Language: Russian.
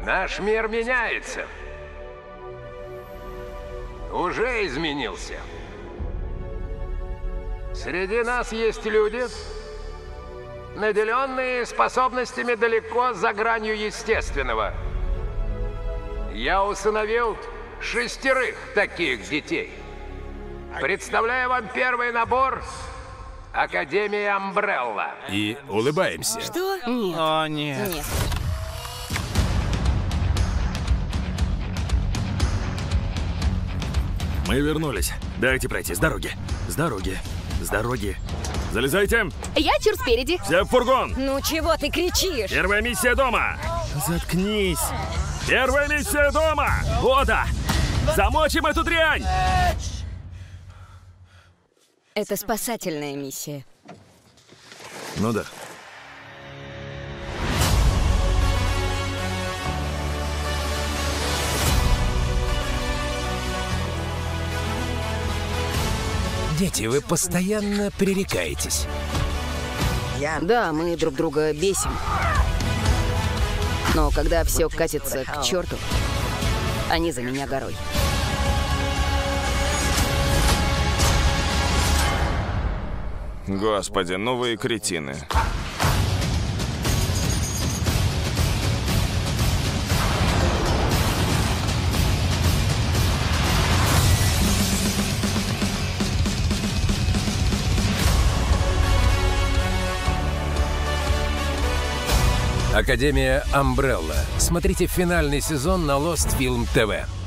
Наш мир меняется. Уже изменился. Среди нас есть люди, наделенные способностями далеко за гранью естественного. Я усыновил 6 таких детей. Представляю вам первый набор Академии Амбрелла. И улыбаемся. Что? Нет. О, нет. Нет. Мы вернулись. Дайте пройти с дороги. С дороги. С дороги. Залезайте. Я чур спереди. Все в фургон. Ну чего ты кричишь? Первая миссия дома. Заткнись. Первая миссия дома. Ода. Замочим эту дрянь. Это спасательная миссия. Ну да. Дети, вы постоянно пререкаетесь. Да, мы друг друга бесим. Но когда все катится к черту, они за меня горой. Господи, ну вы и кретины. Академия Амбрелла. Смотрите финальный сезон на Lost Film TV.